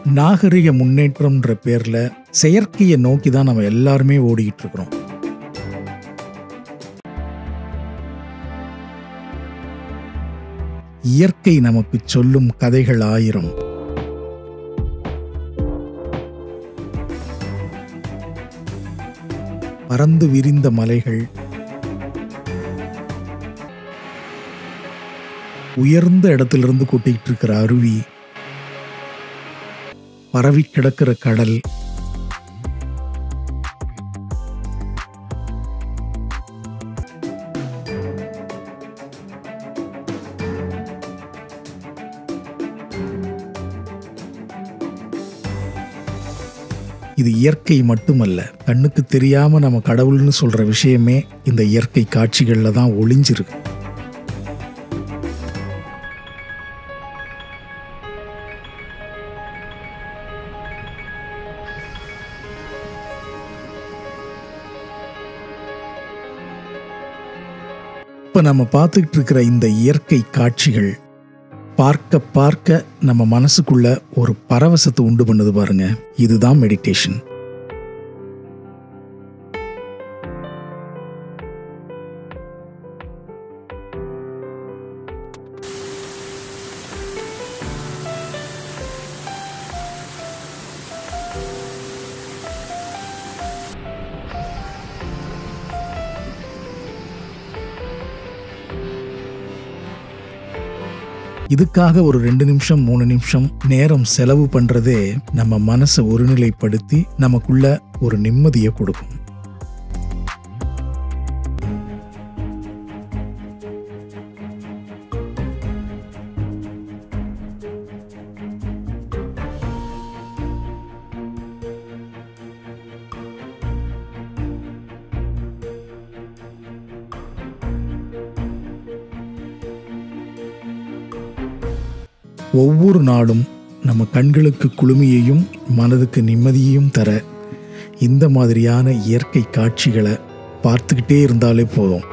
நாகரிக முன்னேற்றம்ன்ற பேர்ல செயற்கையை நோக்கி தான் நம்ம எல்லாருமே ஓடிக்கிட்டு இருக்கிறோம். இயற்கை நமக்கு சொல்லும் கதைகள் ஆயிரம். பறந்து விரிந்த மலைகள், உயர்ந்த இடத்திலிருந்து கொட்டிக்கிட்டு இருக்கிற அருவி, பரவி கிடக்கிற கடல், இது இயற்கை மட்டுமல்ல, கண்ணுக்கு தெரியாம நம்ம கடவுள்னு சொல்ற விஷயமே இந்த இயற்கை காட்சிகள்ல தான் ஒளிஞ்சிருக்கு. இப்ப நம்ம பார்த்துக்கிட்டு இருக்கிற இந்த இயற்கை காட்சிகள் பார்க்க பார்க்க நம்ம மனசுக்குள்ள ஒரு பரவசத்தை உண்டு பண்ணுது பாருங்க. இதுதான் மெடிடேஷன். இதுக்காக ஒரு 2 நிமிஷம் 3 நிமிஷம் நேரம் செலவு பண்றதே நம்ம மனசை ஒருநிலைப்படுத்தி நமக்குள்ள ஒரு நிம்மதியை கொடுக்கும். ஒவ்வொரு நாளும் நம்ம கண்களுக்கு குளுமையையும் மனதுக்கு நிம்மதியையும் தர இந்த மாதிரியான இயற்கை காட்சிகளை பார்த்துக்கிட்டே இருந்தாலே போதும்.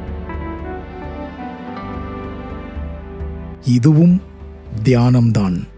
இதுவும் தியானம்தான்.